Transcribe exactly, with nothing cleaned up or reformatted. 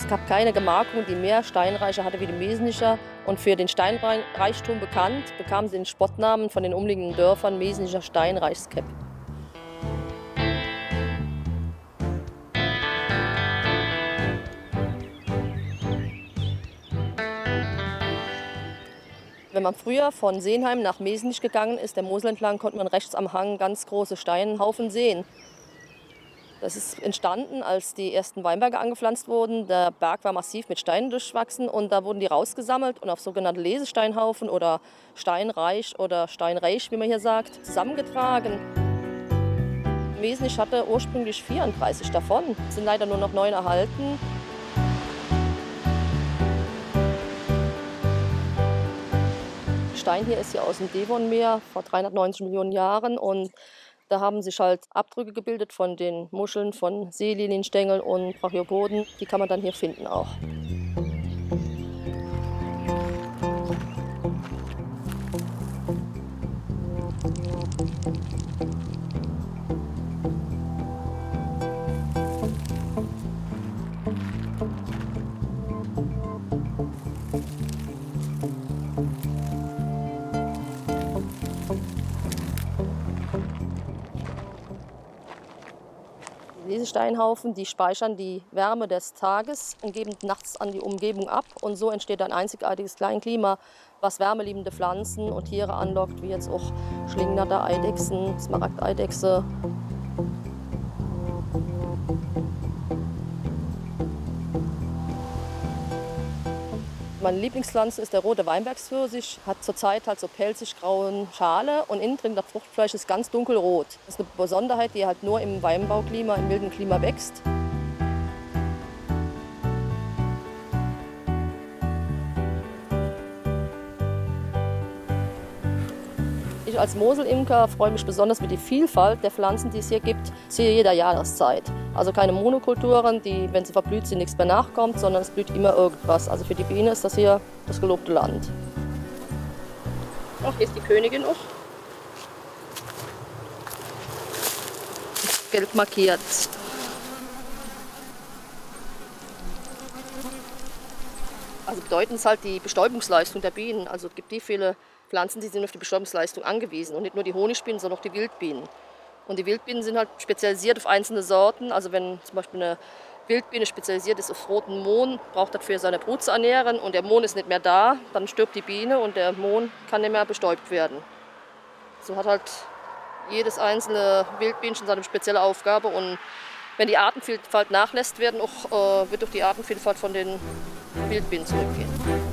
gab keine Gemarkung, die mehr Steinreiche hatte wie die Mesenicher. Und für den Steinreichtum bekannt, bekamen sie den Spottnamen von den umliegenden Dörfern Mesenicher Steinreichskepp. Wenn man früher von Senheim nach Mesenich gegangen ist, der Mosel entlang, konnte man rechts am Hang ganz große Steinhaufen sehen. Das ist entstanden, als die ersten Weinberge angepflanzt wurden. Der Berg war massiv mit Steinen durchwachsen und da wurden die rausgesammelt und auf sogenannte Lesesteinhaufen oder Steinreich oder Steinreich, wie man hier sagt, zusammengetragen. Mesenich hatte ursprünglich vierunddreißig davon, es sind leider nur noch neun erhalten. Stein hier ist hier aus dem Devonmeer vor dreihundertneunzig Millionen Jahren und da haben sich halt Abdrücke gebildet von den Muscheln, von Seelinienstängeln und Brachiopoden. Die kann man dann hier finden auch. Diese Steinhaufen, die speichern die Wärme des Tages und geben nachts an die Umgebung ab. Und so entsteht ein einzigartiges Kleinklima, was wärmeliebende Pflanzen und Tiere anlockt, wie jetzt auch Schlingnatter, Eidechsen, Smaragdeidechse. Meine Lieblingspflanze ist der rote Weinbergspfirsich, hat zurzeit halt so pelzig-graue Schale und innen drin das Fruchtfleisch ist ganz dunkelrot. Das ist eine Besonderheit, die halt nur im Weinbauklima, im milden Klima wächst. Ich als Moselimker freue mich besonders mit der Vielfalt der Pflanzen, die es hier gibt, zu jeder Jahreszeit. Also keine Monokulturen, die, wenn sie verblüht sind, nichts mehr nachkommt, sondern es blüht immer irgendwas. Also für die Biene ist das hier das gelobte Land. Ach, hier ist die Königin auch. Gelb markiert. Also bedeutend ist halt die Bestäubungsleistung der Bienen. Also es gibt die viele Pflanzen, die sind auf die Bestäubungsleistung angewiesen. Und nicht nur die Honigbienen, sondern auch die Wildbienen. Und die Wildbienen sind halt spezialisiert auf einzelne Sorten. Also wenn zum Beispiel eine Wildbiene spezialisiert ist auf roten Mohn, braucht das für seine Brut zu ernähren und der Mohn ist nicht mehr da, dann stirbt die Biene und der Mohn kann nicht mehr bestäubt werden. So hat halt jedes einzelne Wildbienchen seine spezielle Aufgabe und wenn die Artenvielfalt nachlässt, werden auch, äh, wird auch die Artenvielfalt von den Wildbienen zurückgehen.